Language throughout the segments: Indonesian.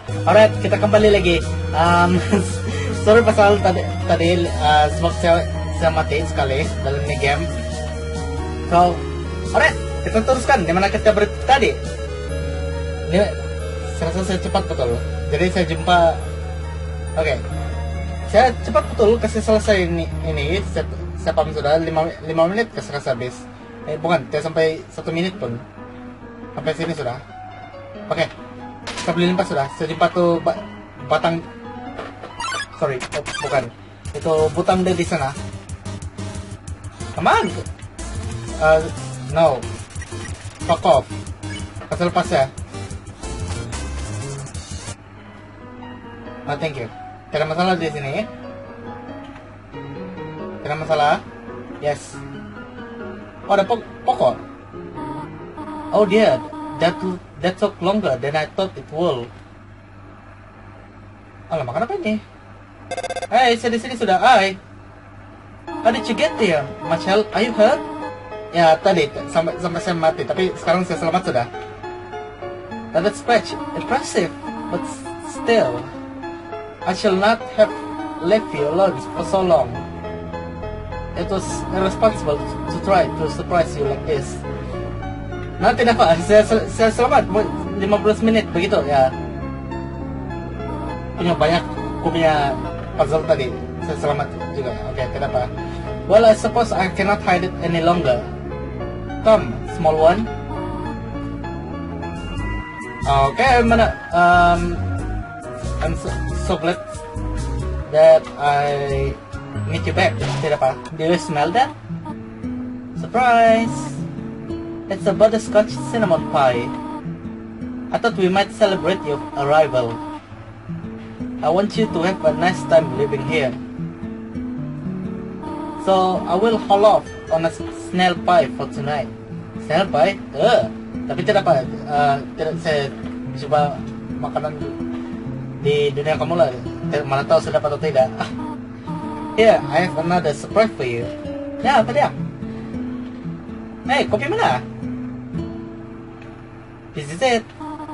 Alright, kita kembali lagi. Sorry pasal tadi sebab saya mati sekali dalam ini game. So, alright, kita teruskan. Dimana kita berhenti tadi? Ini saya rasa saya cepat betul. Jadi saya jumpa. Oke, saya cepat betul kasih selesai ini. Saya paham sudah 5 menit kasih habis. Bukan, tidak sampai 1 menit pun. Sampai sini sudah. Oke. Saya beli limpas sudah. Saya jumpa tuh batang. Sorry, bukan. Itu butang di sana. Come on. No. Fuck off. Kasih lepas ya. Thank you. Tidak masalah di sini. Tidak masalah. Yes. Oh, ada pokok. Oh dear, that took longer than I thought it would. Alamak, kenapa ini? Hey, saya di sini sudah. Hai. How did you get there, Michelle? Are you hurt? Ya, tadi sampai saya mati, tapi sekarang saya selamat sudah. That's scratch, impressive, but still, I shall not have left you alone for so long. It was irresponsible to try to surprise you like this. Nah, tidak apa, saya selamat 15 menit begitu ya. Punya puzzle tadi. Saya selamat juga. Oke, tidak apa. Well, I suppose I cannot hide it any longer. Come, small one. Okay, I'm so glad that I meet you back. Tidak apa. Do you smell that? Surprise! It's a butterscotch cinnamon pie. I thought we might celebrate your arrival. I want you to have a nice time living here. So I will haul off on a snail pie for tonight. Snail pie? Tapi tidak apa. Tidak, saya coba makanan di dunia kamu lah. Mana tahu sudah atau tidak. Here, I have another surprise for you. Ya, apa dia? Hey, kopi mana? This is it.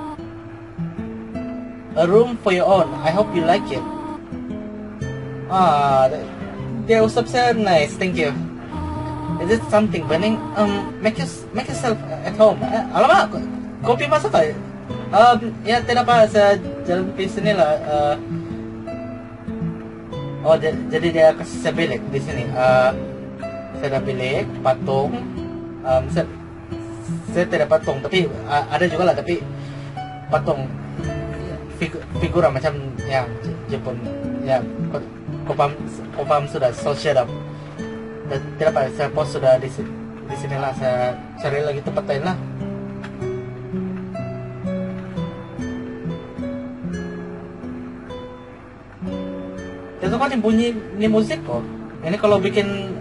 A room for your own. I hope you like it. The usap saya nice. Thank you. Is it something burning? Make yourself at home. Alamak, kopi masak kah? Ya tidak apa. Saya jalan ke sini lah. Oh, jadi dia kasih saya bilik di sini. Saya ada bilik, patung. Saya tidak patung, tapi ada juga lah, tapi patung figura macam yang Jepun. Ya, kau paham sudah. So shut up. Tidak apa, saya post sudah di sini lah. Saya cari lagi tempat lain lah. Itu kan bunyi ini musik kok. Ini kalau bikin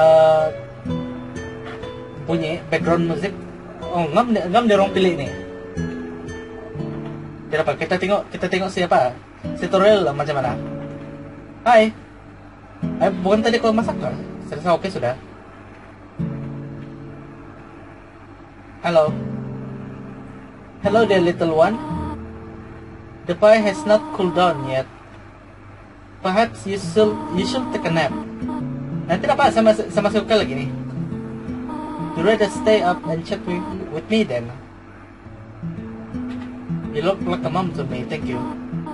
bunyi background musik, ngam dia orang pilih nih. Tidak apa, kita tengok siapa. Tutorial lah macam mana. Hai. Bukan tadi kau masak kan? Saya rasa oke sudah. Hello. Hello there, little one. The pie has not cooled down yet. Perhaps you should take a nap. Nanti apa? Sama suka lagi nih. You rather stay up and chat with me then? You look like a mom to me. Thank you.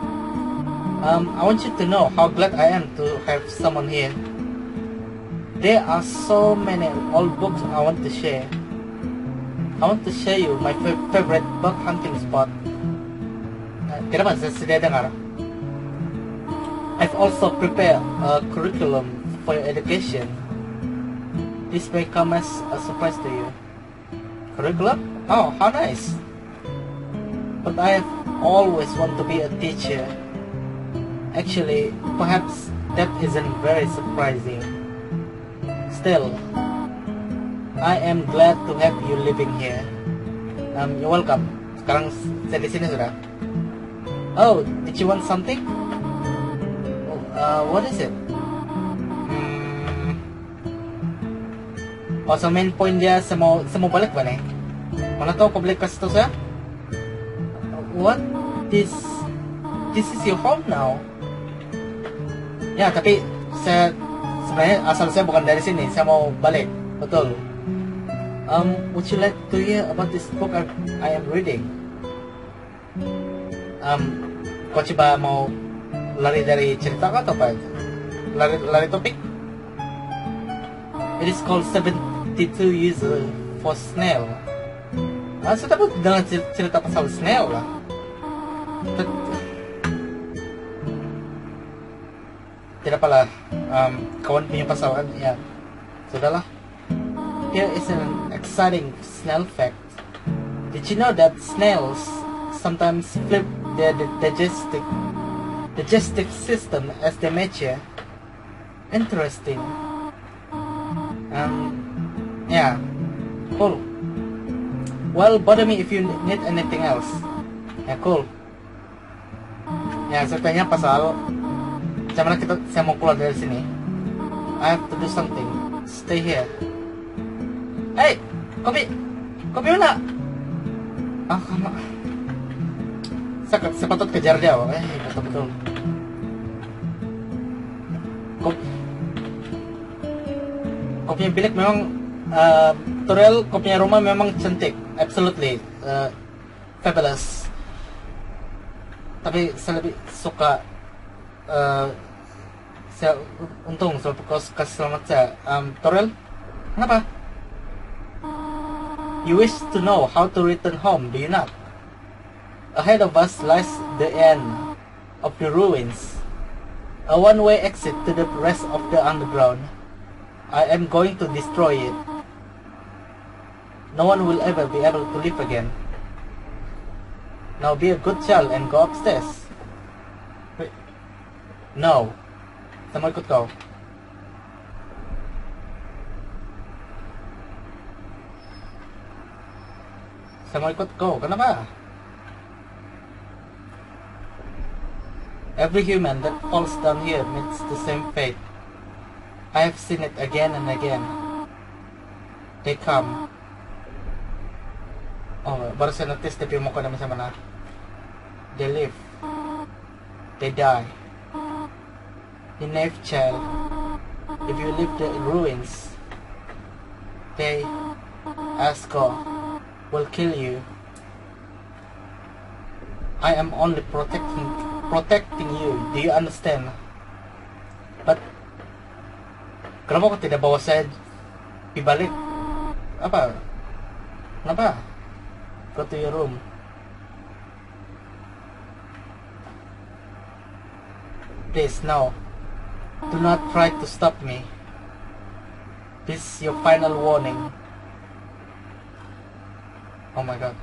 I want you to know how glad I am to have someone here. There are so many old books I want to share. I want to show you my favorite bug hunting spot. Kenapa saya sudah dengar? I've also prepared a curriculum for your education. This may come as a surprise to you. Curriculum? Oh, how nice! But I have always wanted to be a teacher. Actually, perhaps that isn't very surprising. Still, I am glad to have you living here. You're welcome. Sekarang saya di sini sudah. Oh, did you want something? What is it? Oh, so main point dia saya mau balik ba nih? Mana tahu kau balik kasih tahu saya? What is this is your home now. Ya, tapi saya sebenarnya asal saya bukan dari sini. Saya mau balik, betul. Would you like to hear about this book I am reading? Kau coba mau lari dari cerita atau apa? Lari topik? It is called 72 Years for Snail. Saya takut dengan cerita pasal snail lah. Tidak apalah, kawan punya pasal kan? Ya, sudahlah. Here is an exciting snail fact. Did you know that snails sometimes flip their digestive system as they mature? Interesting. Yeah, cool. Well, bother me if you need anything else. Ya, cool. Ya, saya tanya pasal macam mana saya mau keluar dari sini. I have to do something. Stay here. Hey, kopi mana? Kamu. Saya patut kejar dia. Betul. Kopinya bilik memang Toriel, kopinya rumah memang cantik, absolutely fabulous. Tapi saya lebih suka saya untung selalu kasih selamat saya. Toriel, kenapa? You wish to know how to return home, do you not? Ahead of us lies the end of the ruins, a one-way exit to the rest of the underground. I am going to destroy it. No one will ever be able to live again. Now be a good child and go upstairs. Wait. No. Saya mau ikut kau. Saya mau ikut kau. Kenapa? Every human that falls down here meets the same fate. I have seen it again and again. They come. Oh, baru saya notice tapi muka naman sa mana. They live. They die. You naive child. If you leave the ruins, they, Asco, will kill you. I am only protecting you. Do you understand? But kenapa kau tidak bawa saya dibalik? Apa? Kenapa? Go to your room. Please, no. Do not try to stop me. This is your final warning. Oh my god.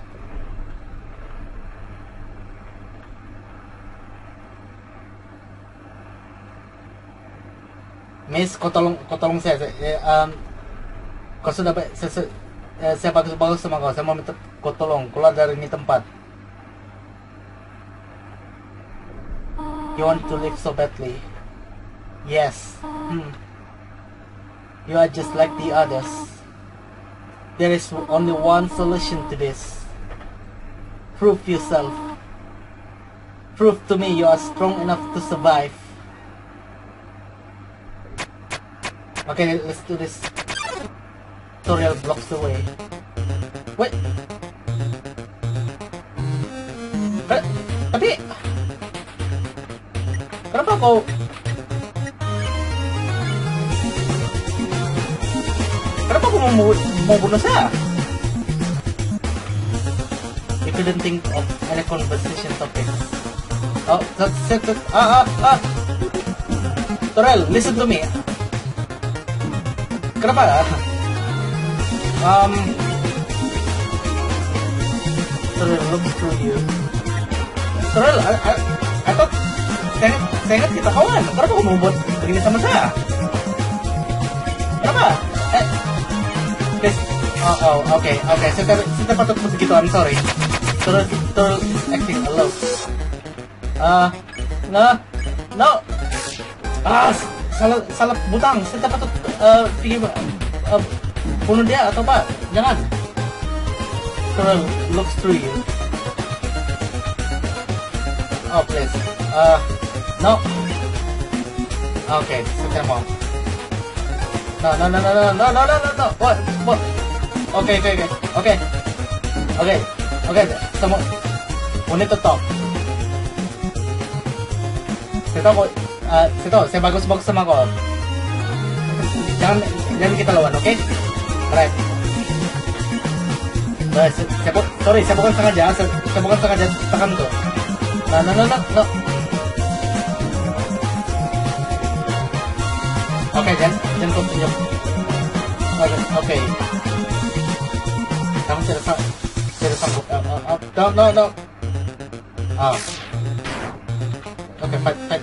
Miss, kau tolong saya. Kau sudah saya bagus sama kau. Saya mau minta kau tolong keluar dari ini tempat. You want to live so badly. Yes. You are just like the others. There is only one solution to this. Prove yourself. Prove to me you are strong enough to survive. Okay, let's do this. Tutorial blocks the way. Wait. Tapi kenapa kau mau bunuh saya? You couldn't think of any conversation topic. Oh, that's it. Listen to me. Kenapa? Look through you. I thought saya ingat kita kawan. Kenapa kamu mau buat begini sama saya? Kenapa? Please. Okay. Saya patut begitu. I'm sorry. Terus acting alone. No. Salah butang. Saya patut pikir bunuh dia atau apa? Jangan. Terus looks through you. Oh, please. No. Okay, setia mo. No. What? Okay. Semua. Unit to talk. Saya bagus-bagus sama kau. Jangan kita lawan, oke? Okay? Right. Saya bukan sengaja tekan tuh. No. Oke, jangan kau tunjuk. Oke. Kamu tidak sanggup. No. Oke, fight.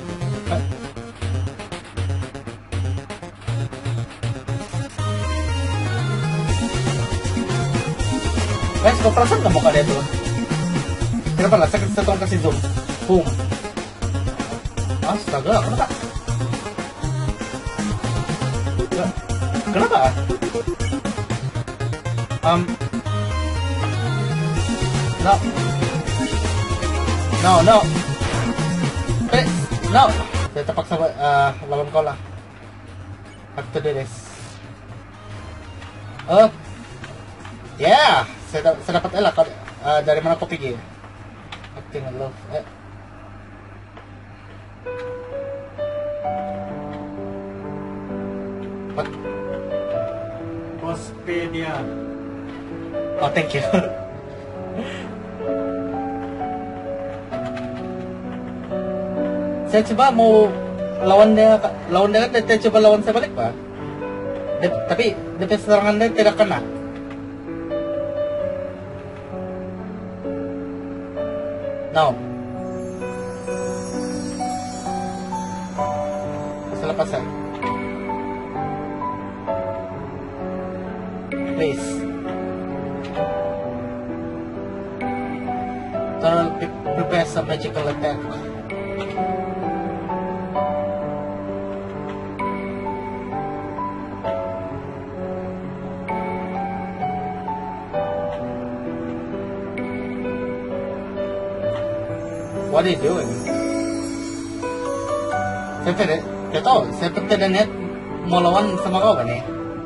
Guys, kau perasan nggak muka dia tuh? Kenapa lah? Saya tolong kasih zoom. Boom. Astaga, kenapa? Kenapa? No. Please, no. Saya terpaksa lawan kau lah. Have to do this. Yeah. Saya dapat elak. Dari mana kau pergi? Acting in love. What? Cospedia. Oh, thank you. Saya coba mau lawan dia kan dia coba lawan saya balik, Pak. Tapi DP serangan dia tidak kena. No. Selepasan. Please. Tolong prepare some magical attack. What are you doing? Saya tidak niat mau lawan sama kau kan nih.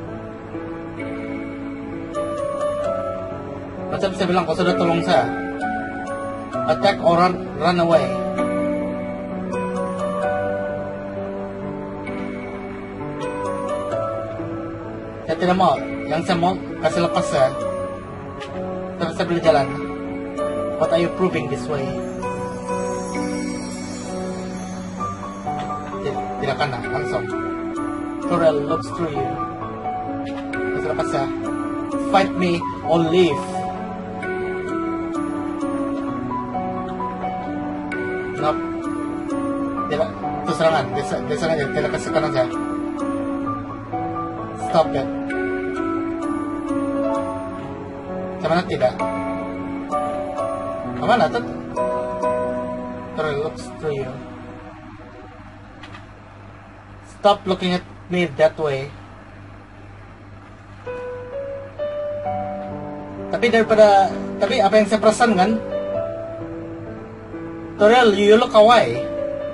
Macam saya bilang, kau sudah tolong saya. Attack or run away. Saya tidak mau. Yang saya mau kasih lepas saya. Terus saya boleh jalan. What are you proving this way? Tidak kena, langsung. Toriel looks through you. Kasih lepas saya. Fight me or leave. Nope. Tidak, itu serangan. Dia sengaja tidak kasih kanan saya. Stop it. Kemana tidak? Kemana tuh? Toriel looks through you. Stop looking at me that way. Tapi apa yang saya perasan kan? Toriel, you look away.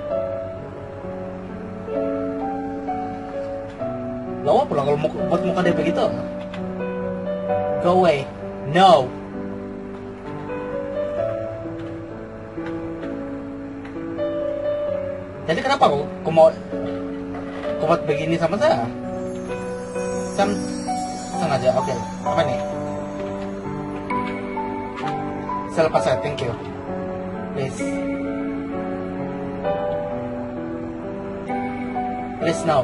Lawa pula kalau buat muka dia begitu. Go away. No. Jadi kenapa kau mau buat begini sama saya? Sengaja, oke. Apa nih? Saya lepas saya, thank you. Please. Please now.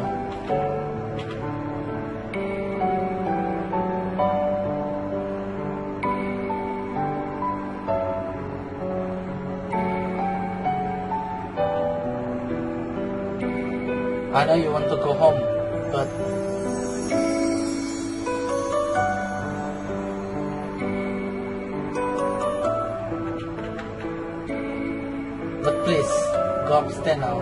I know you want to go home, but please, go upstairs now.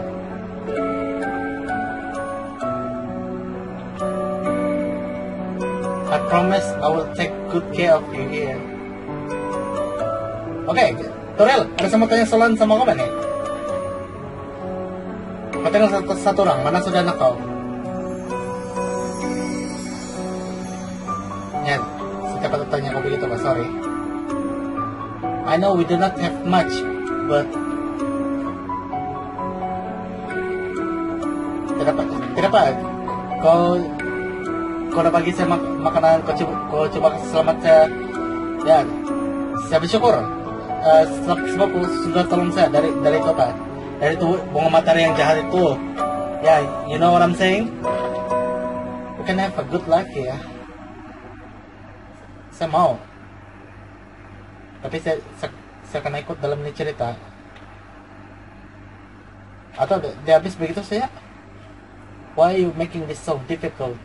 I promise I will take good care of you here. Okay, Torel, ada sama tanya soalan sama kau nih? Kau tinggal satu orang, mana saudara kau? Ya, setiap aku tanya kau begitu, Pak, sorry. I know we do not have much, but tidak apa. Kau udah bagi saya makanan, kau coba kasih selamat saya. Ya, saya bersyukur. Sebab sudah tolong saya dari itu apa? Dari itu bunga matahari yang jahat itu. Ya, you know what I'm saying? We can have a good life ya. Saya mau. Tapi saya akan ikut dalam ini cerita. Atau dia habis begitu saya? Why are you making this so difficult?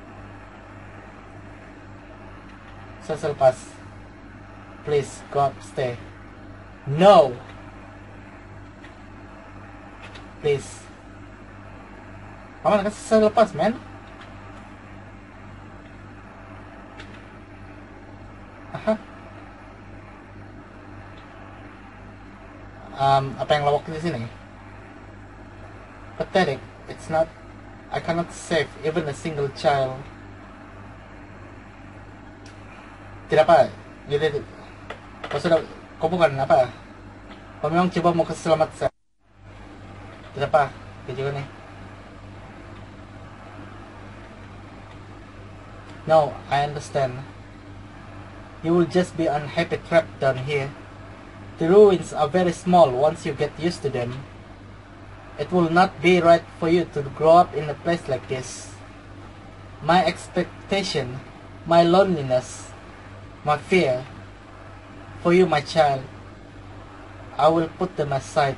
Saya lepas. Please, God, stay. No! Please. Mama, kasih saya lepas, man. Aha. Apa yang lawak di sini? Pathetic. It's not. I cannot save even a single child. Tidak apa. Jadi, kau bukan apa? Kau memang coba mau kasih selamat saya. Tidak apa. Kau juga nih. No, I understand. You will just be unhappy trapped down here. The ruins are very small once you get used to them. It will not be right for you to grow up in a place like this. My expectation, my loneliness, my fear, for you, my child, I will put them aside.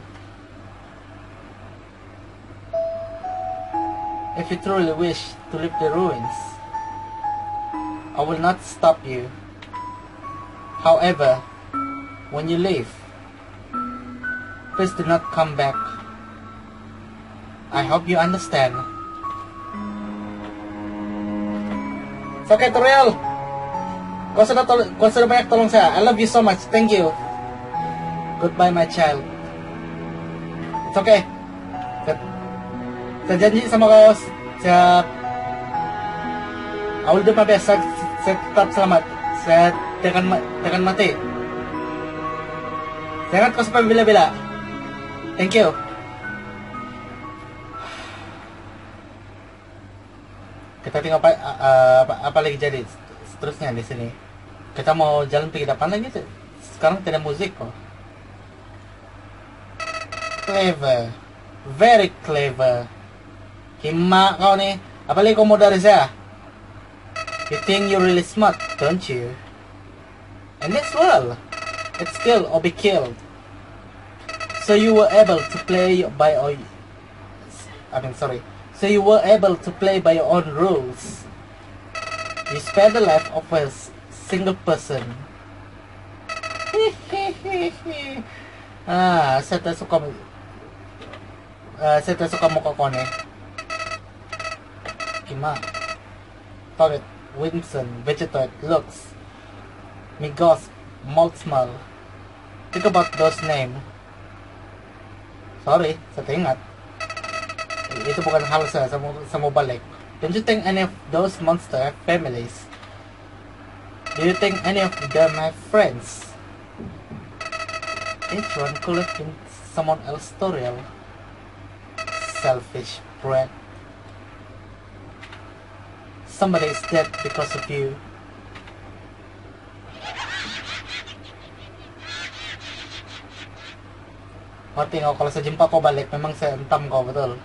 If you truly wish to leave the ruins, I will not stop you. However, when you leave, please do not come back. I hope you understand. It's okay, Toriel. Kau sudah banyak tolong saya. I love you so much. Thank you. Goodbye, my child. It's okay. Saya janji sama kau. I will do my best. Saya tetap selamat. Saya tekan mati. Saya ingat kau sampai bila-bila. Thank you. Kita tengok apa lagi jadi seterusnya di sini. Kita mau jalan pergi depan lagi. Sekarang tidak musik kok. Clever, very clever. Hima kau nih. Apalagi kau mau dari saya. You think you're really smart, don't you? And this world, it's kill or be killed. So you were able to play by all. So you were able to play by your own rules. You spare the life of a single person. Saya tak suka muka kau nih. Gimana? Toilet, Winston, Vegetoid, Lux, Migos, Moldsmal. Think about those names. Sorry, saya ingat. Itu bukan hal saya mau balik. Don't you think any of those monsters have families? Do you think any of them have friends? Each one could have been someone else's story. Selfish brat. Somebody is dead because of you. Kau tengok, kalau saya jumpa kau balik, memang saya entam kau, betul.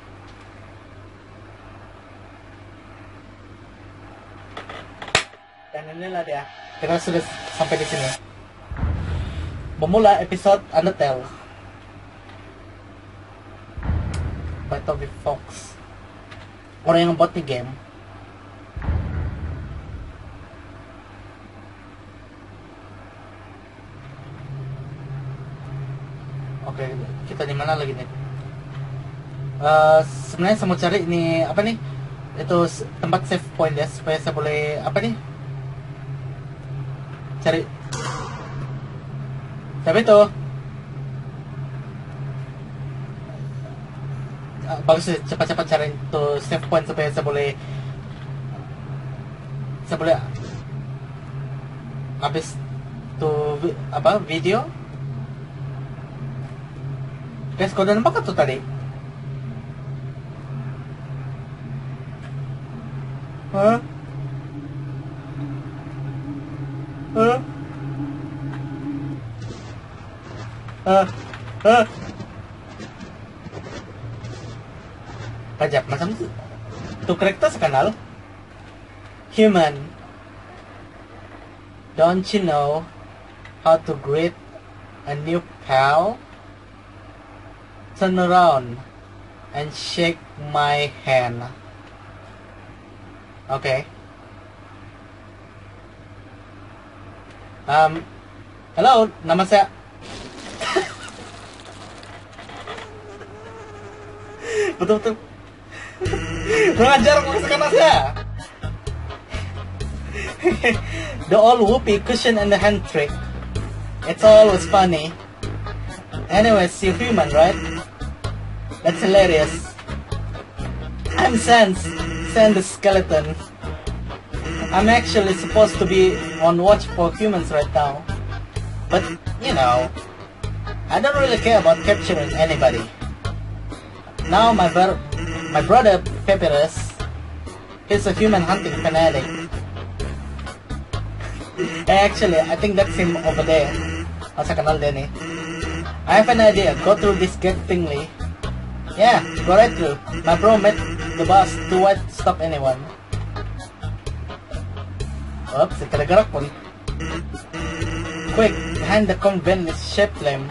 Dan inilah dia, kita sudah sampai di sini. Memulai episode Undertale by Toby Fox, orang yang buat di game. Oke, kita di mana lagi nih? Sebenarnya saya mau cari ini apa nih? Itu tempat save point ya, supaya saya boleh apa nih? Cari. Tapi itu bagus cepat-cepat cari to save point supaya saya boleh habis tuh video. Guys, kau udah nampak tuh tadi? Hah? Hah? Pajak macam tu. Tuh karakter sekanal. Human. Don't you know how to greet a new pal? Turn around and shake my hand. Okay. Hello, nama saya. Betul-betul. Mengajar masakan saya. The old whoopee cushion and the hand trick. It's always funny. Anyways, you're human, right? That's hilarious. I'm Sans the skeleton. I'm actually supposed to be on watch for humans right now. But, you know, I don't really care about capturing anybody. Now my brother Papyrus, he's a human hunting fanatic. Actually, I think that's him over there. Masa kenal dia nih. I have an idea. Go through this gate thingy. Yeah, go right through. My bro met the boss too wide to stop anyone. Oops, gerak pun. Quick, behind the convent is shaped lamp.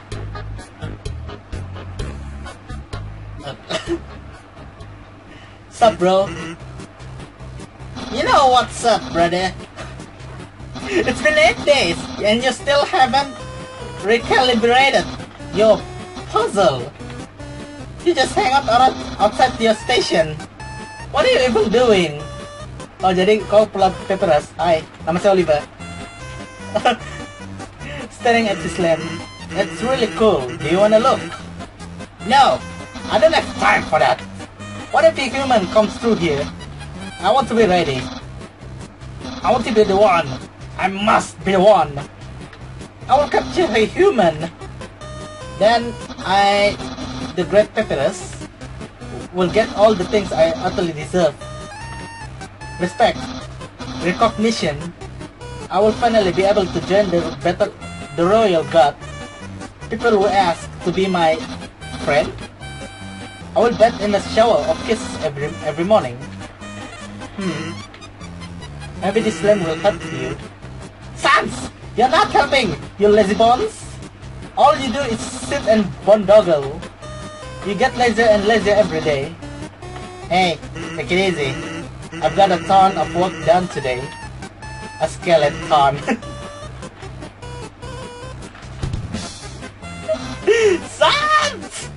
Sup, bro? You know what's up, brother? It's been 8 days, and you still haven't recalibrated your puzzle. You just hang out outside your station. What are you even doing? Oh, jadi kau pula Papyrus. Hai, nama saya Oliver. Staring at this lamp. It's really cool. Do you wanna look? No, I don't have time for that. What if a human comes through here? I want to be ready. I want to be the one. I must be the one. I will capture a human. Then the great Papyrus, will get all the things I utterly deserve. Respect, recognition. I will finally be able to join the royal guard. People will ask to be my friend. I will bat in a shower of kisses every morning. Maybe this lamp will help you. Sans! You're not helping, you lazy bones! All you do is sit and boondoggle. You get lazier and lazier every day. Hey, take it easy. I've got a ton of work done today. A skeleton. Sans!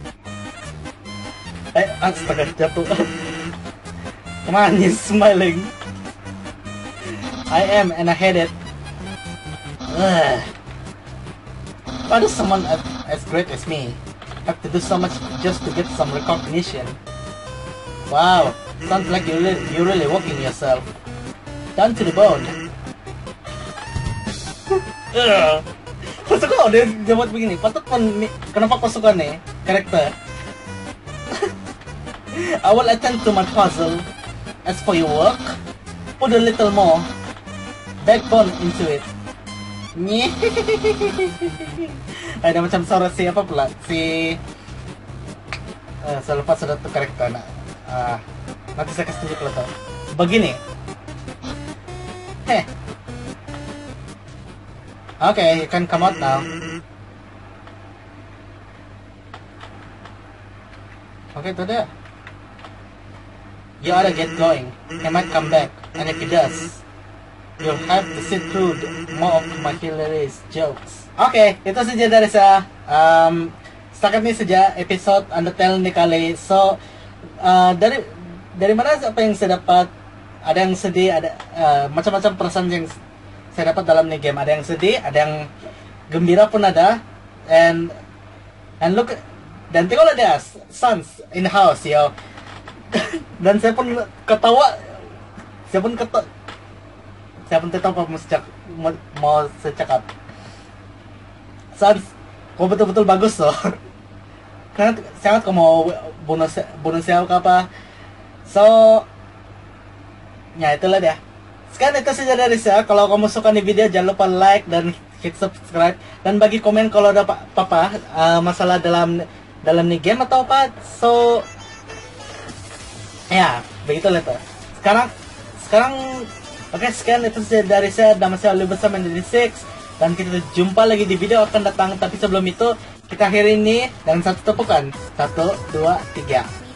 Astaga, jatuh. Come on, he's smiling. I am, and I hate it. Why does someone as great as me have to do so much just to get some recognition? Wow, sounds like you're really working yourself. Down to the bone. Pasok ko, dia buat begini. Patut pun, kenapa pasukan nih, karakter? I will attend to my puzzle. As for your work, put a little more backbone into it. Ada macam suara si apa pula? Saya lupa sudah tuh karakter. Nanti saya kasih tunjuk lah. Begini. Okay, you can come out now. Okay, itu dia. You oughta get going. He might come back, and if he does, you'll have to sit through more of my hilarious jokes. Okay, itu saja dari saya. Setakat ini saja episode Undertale ini kali. So, dari mana apa yang saya dapat? Ada yang sedih, ada macam-macam perasaan yang saya dapat dalam ini game. Ada yang sedih, ada yang gembira pun ada. And look, Dan tengoklah dia, sons in the house, yo. Dan saya pun ketawa, saya pun tahu apa mau secakap. Sons, kau betul-betul bagus loh. Karena sangat kau mau bunuh saya ke apa. So, ya itulah dia. Sekarang itu saja dari saya. Kalau kamu suka nih video, jangan lupa like dan hit subscribe. Dan bagi komen kalau ada apa-apa masalah dalam nih game atau apa. So, ya begitulah itu. Sekarang oke, sekian itu saja dari saya. Nama saya Oliver bersama Indie Six. Dan kita jumpa lagi di video akan datang. Tapi sebelum itu, kita akhiri ini dengan satu tepukan. 1, 2, 3.